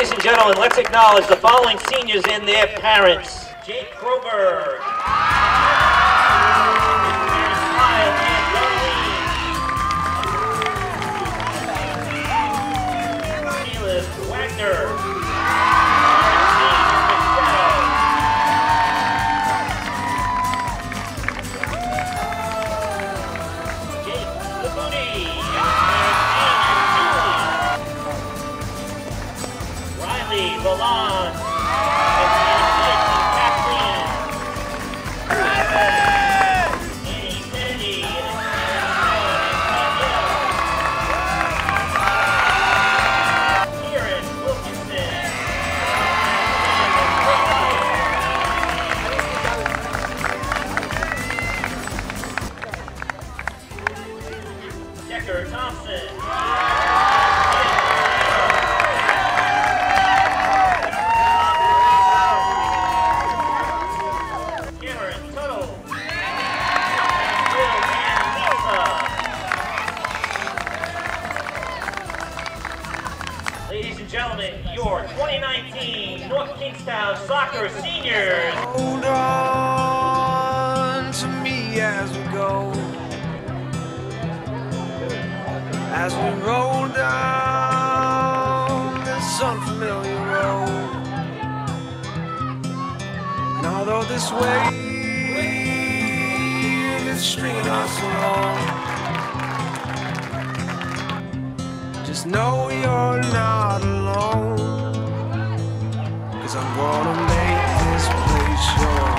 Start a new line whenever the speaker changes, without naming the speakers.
Ladies and gentlemen, let's acknowledge the following seniors and their parents. Jake Kroberg, Kyle and Darlene, Felix Wagner, Jake Labuti, Riley Valon, and Kathleen. Annie Sandy, Kieran Wilkinson, Decker Thompson, Cameron Tuttle, Will and Lisa. Ladies and gentlemen, your 2019 North Kingstown Soccer Seniors.
Hold on to me as we go, as we roll down this unfamiliar road. And although this wave is stringing us along, just know you're not alone, 'cause I'm gonna make this place yours.